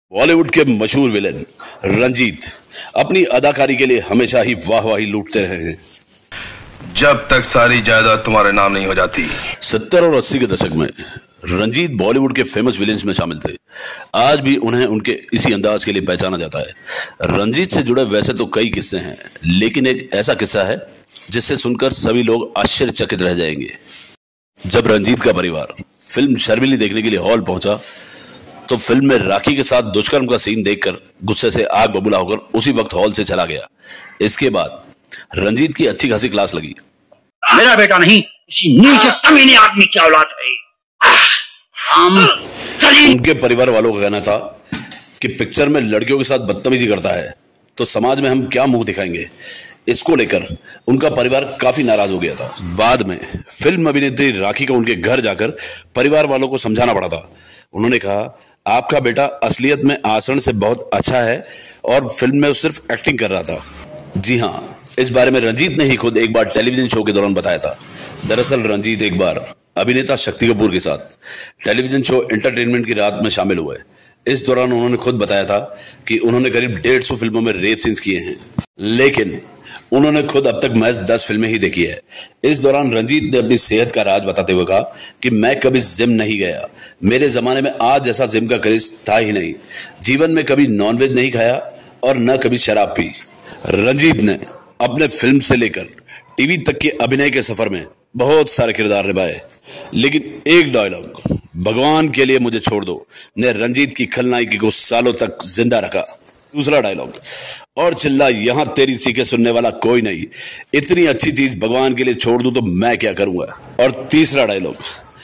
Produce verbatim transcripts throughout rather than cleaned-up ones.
बॉलीवुड के मशहूर विलेन रंजीत अपनी अदाकारी के लिए हमेशा ही वाहवाही लूटते रहे हैं। जब तक सारी जायदाद तुम्हारे नाम नहीं हो जाती। सत्तर और अस्सी के दशक में रंजीत बॉलीवुड के फेमस विलेन्स में शामिल थे। आज भी उन्हें उनके इसी अंदाज के लिए पहचाना जाता है। रंजीत से जुड़े वैसे तो कई किस्से हैं, लेकिन एक ऐसा किस्सा है जिससे सुनकर सभी लोग आश्चर्यचकित रह जाएंगे। जब रंजीत का परिवार फिल्म शर्मिली देखने के लिए हॉल पहुंचा तो फिल्म में राखी के साथ दुष्कर्म का सीन देखकर गुस्से से आग बबूला होकर उसी वक्त हॉल से चला गया। इसके बाद रंजीत की अच्छी खासी क्लास लगी। मेरा बेटा नहीं, किसी नीच कमीने आदमी की औलाद है। हम उनके परिवार वालों का कहना था कि पिक्चर में लड़कियों के साथ बदतमीजी करता है तो समाज में हम क्या मुंह दिखाएंगे। इसको लेकर उनका परिवार काफी नाराज हो गया था। बाद में फिल्म अभिनेत्री राखी को उनके घर जाकर परिवार वालों को समझाना पड़ा था। उन्होंने कहा, आपका बेटा असलियत में आचरण से बहुत अच्छा है और फिल्म में वो सिर्फ एक्टिंग कर रहा था। जी हाँ, इस बारे में रंजीत ने ही खुद एक बार टेलीविजन शो के दौरान बताया था। दरअसल रंजीत एक बार अभिनेता शक्ति कपूर के साथ टेलीविजन शो एंटरटेनमेंट की रात में शामिल हुए। इस दौरान उन्होंने खुद बताया था कि उन्होंने करीब डेढ़ सौ फिल्मों में रेप सीन्स किए हैं, लेकिन उन्होंने खुद अब तक महज दस फिल्में ही देखी है। इस दौरान रंजीत ने अपनी सेहत का राज बताते हुए कहा कि मैं कभी जिम नहीं गया। मेरे जमाने में आज जैसा जिम का क्रेज था ही नहीं। जीवन में कभी नॉनवेज नहीं खाया और न कभी शराब पी। रंजीत ने अपने फिल्म से लेकर टीवी तक के अभिनय के सफर में बहुत सारे किरदार निभाए, लेकिन एक डायलॉग, भगवान के लिए मुझे छोड़ दो, ने रंजीत की खलनायकी को सालों तक जिंदा रखा। दूसरा डायलॉग, और चिल्ला यहां तेरी चीखें सुनने वाला कोई नहीं, इतनी अच्छी चीज भगवान के लिए छोड़ दूं तो मैं क्या करूंगा। और तीसरा डायलॉग,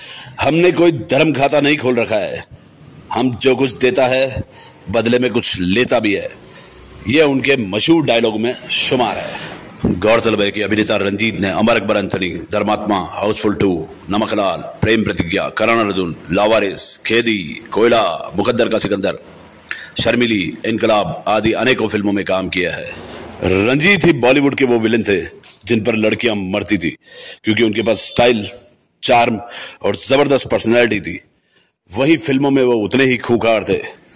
हमने कोई धर्म खाता नहीं खोल रखा है, हम जो कुछ देता है बदले में कुछ लेता भी है। यह उनके मशहूर डायलॉग में शुमार है। गौरतलब है कि अभिनेता रंजीत ने अमर अकबर एंथनी, धर्मात्मा, हाउसफुल टू, नमकलाल, प्रेम प्रतिज्ञा, करण अर्जुन, लावारिस, खेदी, कोयला, मुकद्दर का सिकंदर, शर्मिली, इनकलाब आदि अनेकों फिल्मों में काम किया है। रंजीत ही बॉलीवुड के वो विलेन थे जिन पर लड़कियां मरती थी, क्योंकि उनके पास स्टाइल, चार्म और जबरदस्त पर्सनैलिटी थी। वही फिल्मों में वो उतने ही खूंखार थे।